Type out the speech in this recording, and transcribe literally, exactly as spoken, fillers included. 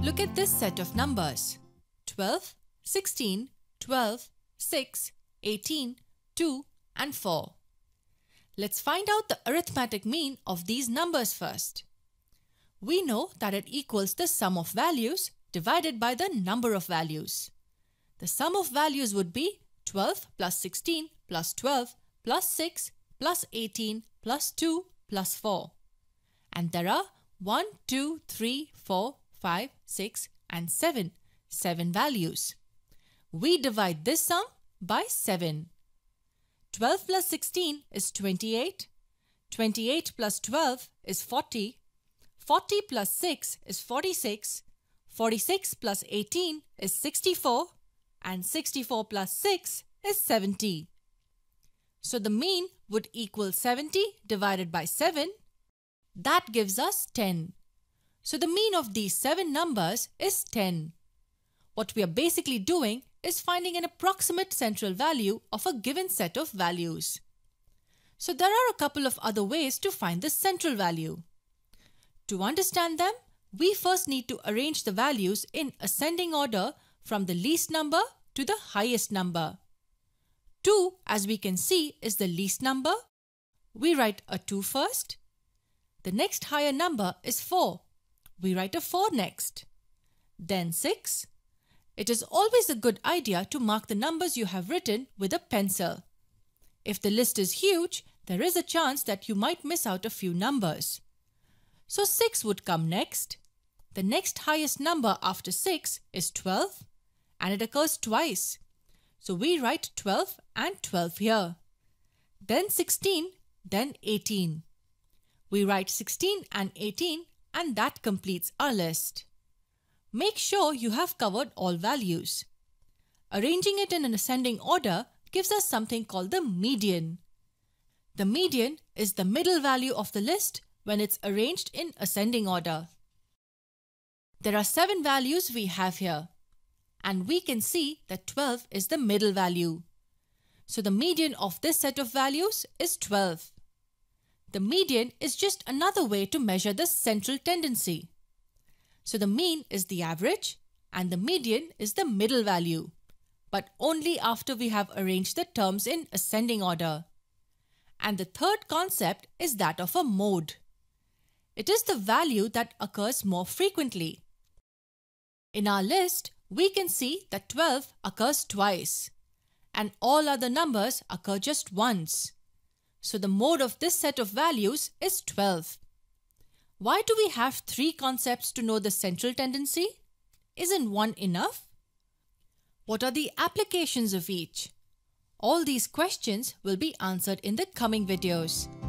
Look at this set of numbers: twelve, sixteen, twelve, six, eighteen, two and four. Let's find out the arithmetic mean of these numbers first. We know that it equals the sum of values divided by the number of values. The sum of values would be twelve plus sixteen plus twelve plus six plus eighteen plus two plus four. And there are one, two, three, four, five, six and seven, seven values. We divide this sum by seven. twelve plus sixteen is twenty-eight. twenty-eight plus twelve is forty. forty plus six is forty-six. forty-six plus eighteen is sixty-four. And sixty-four plus six is seventy. So the mean would equal seventy divided by seven. That gives us ten. So the mean of these seven numbers is ten. What we are basically doing is finding an approximate central value of a given set of values. So there are a couple of other ways to find the central value. To understand them, we first need to arrange the values in ascending order from the least number to the highest number. two, as we can see, is the least number. We write a two first. The next higher number is four. We write a four next. Then six. It is always a good idea to mark the numbers you have written with a pencil. If the list is huge, there is a chance that you might miss out a few numbers. So six would come next. The next highest number after six is twelve, and it occurs twice. So we write twelve and twelve here. Then sixteen, then eighteen. We write sixteen and eighteen, and that completes our list. Make sure you have covered all values. Arranging it in an ascending order gives us something called the median. The median is the middle value of the list when it's arranged in ascending order. There are seven values we have here, and we can see that twelve is the middle value. So the median of this set of values is twelve. The median is just another way to measure the central tendency. So the mean is the average and the median is the middle value, but only after we have arranged the terms in ascending order. And the third concept is that of a mode. It is the value that occurs more frequently. In our list, we can see that twelve occurs twice, and all other numbers occur just once. So the mode of this set of values is twelve. Why do we have three concepts to know the central tendency? Isn't one enough? What are the applications of each? All these questions will be answered in the coming videos.